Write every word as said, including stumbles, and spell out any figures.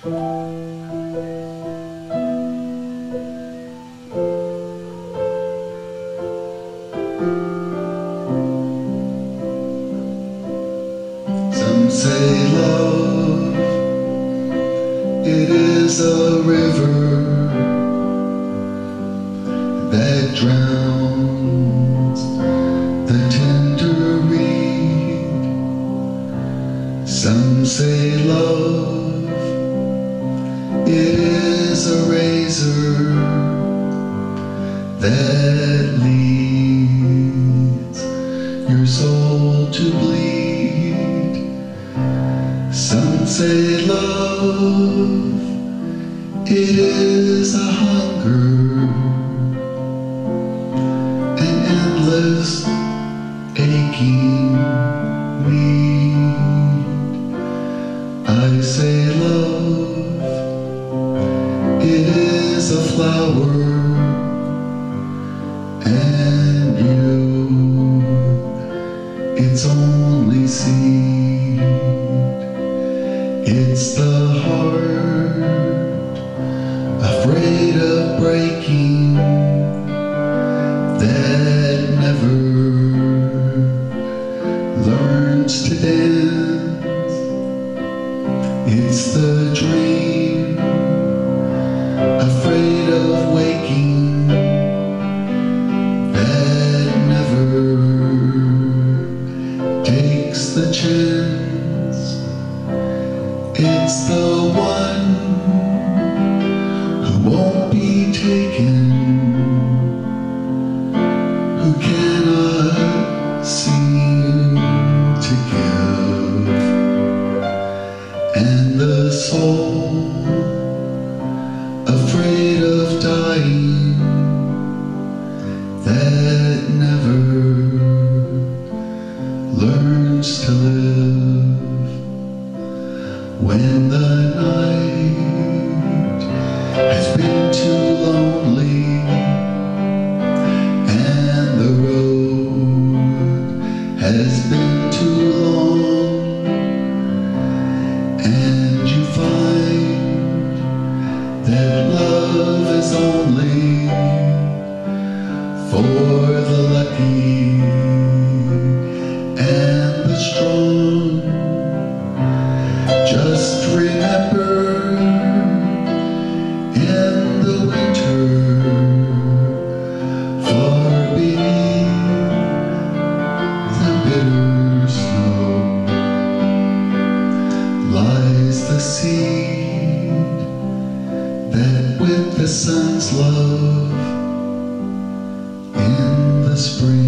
Some say love, it is a river that drowns the tender reed. Some say love, it is a razor that leads your soul to bleed. Some say love, it is a hunger, an endless aching need. I say love, it is a flower, and you, its only seed. It's the heart, afraid of breaking, that never learns to dance. It's the dream, afraid of waking, that never takes the chance. It's the one who won't be taken, who cannot seem to give, and the soul afraid of dying, that never learns to live. When the night has been too lonely and the road has been too long, and you find that love is only for the lucky and the strong, just remember, in the winter, far beneath the bitter snow, lies the seed that with the sun's love in the spring